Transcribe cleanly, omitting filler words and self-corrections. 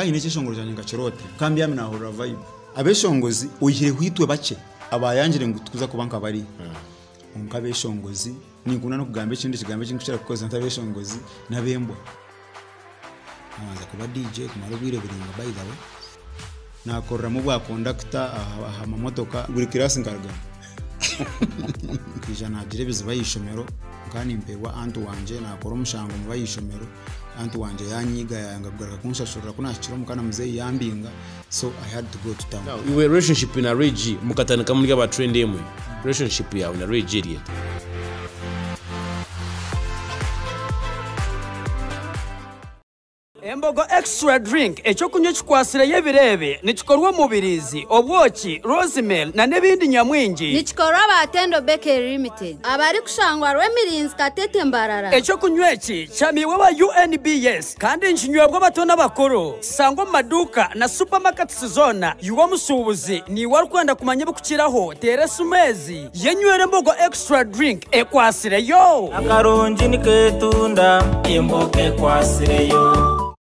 kandi n'ekishongoro cyane ngakirote kambi yami nahora vibe abeshongozi uyire hwitwe bace abayangire ngo tukuza kubanka bari nkabeshongozi ninguna no kugamba ikindi kigambe cy'ingushira kukoza ntabeshongozi nabembwa amaza kuba DJ kumara birebiringa by the way nakorera mu bwa conductor aha mamotoka buri kirasi ngarga kijana dire biziba yishomero kandi mpewa antu wanje nakora umushango mu bayishomero antu wanje yanyiga yangabwara kunshashura kunashira mukana muzeyi yambinga so I had to go to town. Now, you were relationship in a Reggie mukatana kamwe aba trend yemwe relationship yawe na Reggie Embogo extra drink echo kunywa kikwasire yebirebe nikikorwa mu birizi obwoki rosemary na nebindi nyamwingi nikikorwa batendo bakery limited abari kushangwa rwemirinzi katete mbarara echo kunywa iki cyamiwe wa UNBS kandi nkinywebwa bato n'abakuru sangwa mu maduka na supermarkets zona yuwa musubuzi ni warkwenda kumanya bukukiraho teresumezi yenywere Embogo extra drink ekwasire yo akaronji niketunda Embogo ekwasire yo.